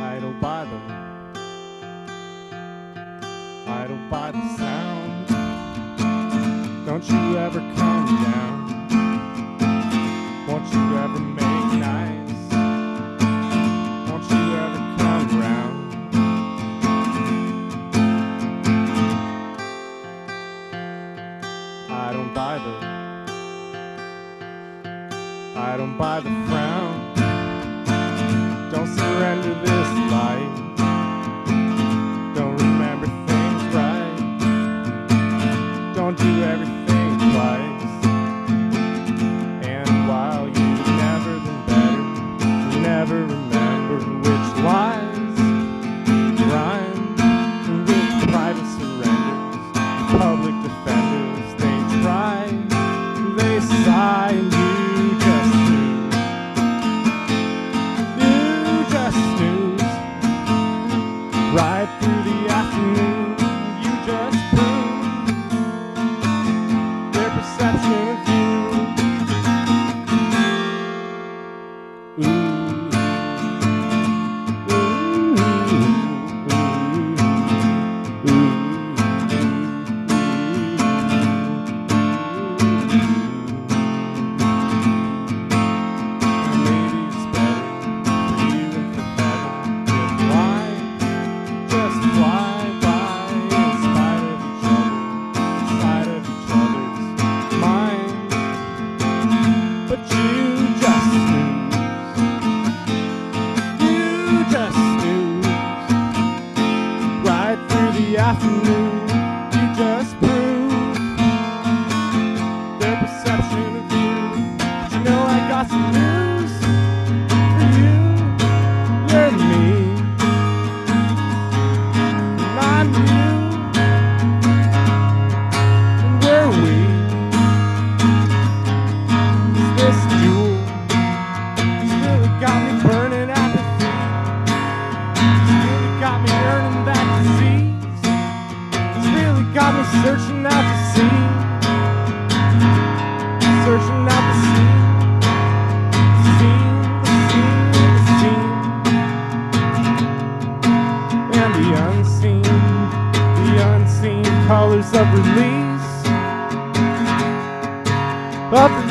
idle by the sound. Don't you ever come down. Won't you ever make nice? Won't you ever come round? I don't buy the frown. Don't surrender this life. Don't remember things right. Don't do everything twice. And while you've never been better, you never remember which lies rhyme with private surrenders, public defenders. They try, they sigh, and you just snooze. Right through the afternoon, you just prove their perception of you. Maybe it's better for you and for heaven if life just fly by in spite of each other's minds. But you just snooze. Right through the afternoon, you just prove their perception of you. But you know I got some news for you. You're me. I'm you, and we're we. This duel has really got me burning apathy. It's really got me earning that disease. It's really got me searching out to see. Searching out to see. And the unseen colors of release.